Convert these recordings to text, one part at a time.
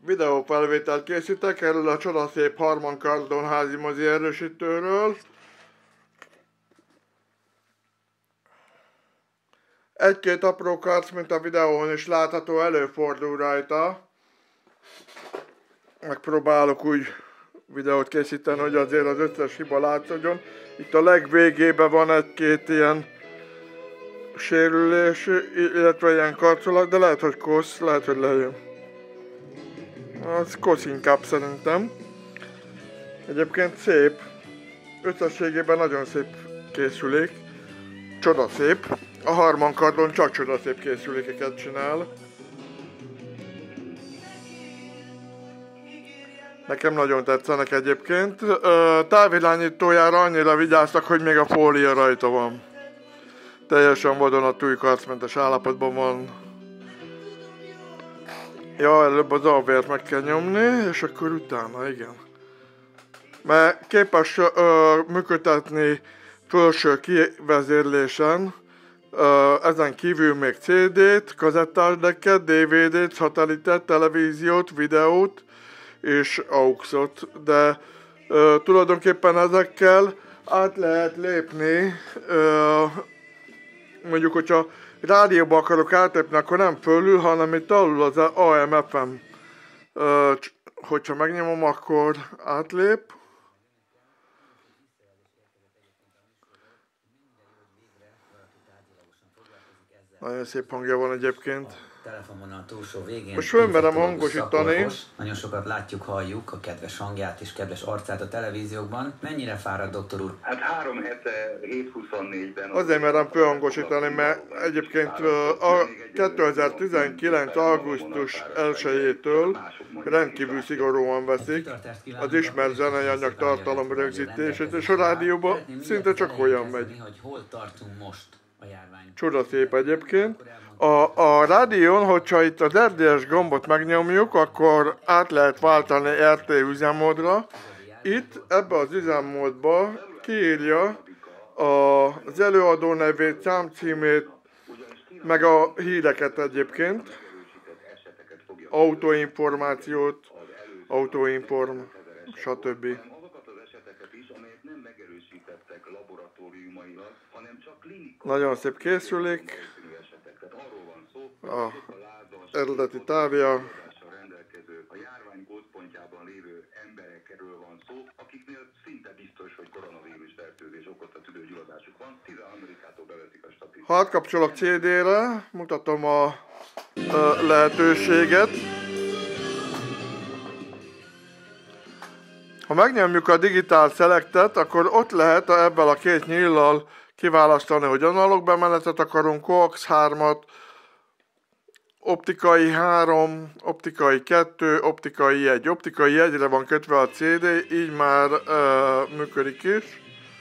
videófelvételt készítek erről a csodaszép Harman Kardon házi mozi erősítőről. Egy-két apró karc, mint a videón is látható, előfordul rajta. Megpróbálok úgy videót készíteni, hogy azért az összes hiba látszódjon. Itt a legvégében van egy-két ilyen sérülés, illetve ilyen karcolat, de lehet, hogy kosz, lehet, hogy lejön. Az kosz inkább szerintem. Egyébként szép. Összességében nagyon szép készülék. Csodaszép. A Harman Kardon csak csodaszép készülékeket csinál. Nekem nagyon tetszenek egyébként. Távirányítójára annyira vigyáztak, hogy még a fólia rajta van. Teljesen vadonatúj karcmentes állapotban van. Ja, előbb az alvért meg kell nyomni, és akkor utána, igen. Mert képes működtetni felső kivezérlésen, ezen kívül még CD-t, kazettásdekket, DVD-t, szatelitet, televíziót, videót és AUX-ot, de tulajdonképpen ezekkel át lehet lépni, mondjuk, hogyha rádióba akarok átlépni, akkor nem fölül, hanem itt alul az AM/FM. Hogyha megnyomom, akkor átlép. Nagyon szép hangja van egyébként. Telefonvonal túlsó végén. Most fölmerem hangosítani. Nagyon sokat látjuk, halljuk a kedves hangját és kedves arcát a televíziókban. Mennyire fáradt, doktor úr? Hát 3 hete, 7-24-ben... Azért merem fölhangosítani, mert egyébként a 2019. augusztus 1-től rendkívül szigorúan veszik az ismert zenei anyag tartalom rögzítését, és a rádióban szinte csak olyan megy. Hogy hol tartunk most a járvány. Csodaszép egyébként. A rádión, hogyha itt az RDS gombot megnyomjuk, akkor át lehet váltani RT üzemmódra. Itt, ebbe az üzemmódba kiírja az előadó nevét, számcímét, meg a híreket egyébként. Autóinformációt, autóinform, stb. Nagyon szép készülék. A eredeti távja. A járvány gócpontjában lévő emberekről van szó, akiknél szinte biztos, hogy koronavírus fertőzés okozta tüdőgyulladásuk van. 13-ától bevetik a statisztikát. Ha átkapcsolok CD-re, mutatom a lehetőséget. Ha megnyomjuk a Digital Selectet, akkor ott lehet ebben a két nyíllal kiválasztani, hogy analóg bemenetet akarunk, coax 3-at, optikai 3, optikai 2, optikai 1. Optikai 1-re van kötve a CD, így már működik is.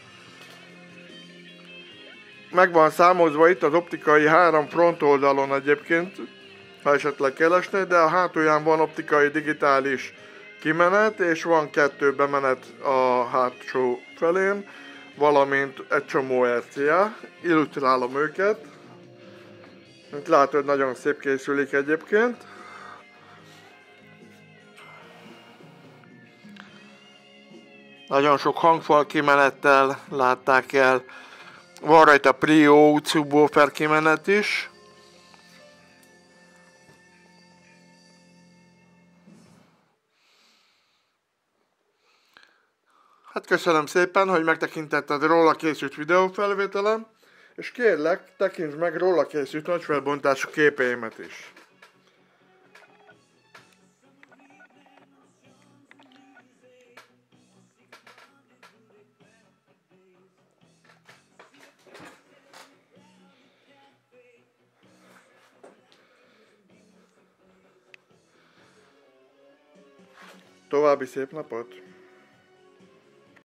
Meg van számozva itt az optikai 3 front oldalon egyébként, ha esetleg keresné, de a hátulján van optikai digitális kimenet, és van 2 bemenet a hátsó felén, valamint egy csomó RCA. Illusztrálom őket. Mint látod, nagyon szép készülék egyébként. Nagyon sok hangfal kimenettel látták el. Van rajta Prio subwoofer kimenet is. Hát köszönöm szépen, hogy megtekintetted róla készült videófelvételem, és kérlek, tekintsd meg róla készült nagyfelbontású képeimet is. További szép napot!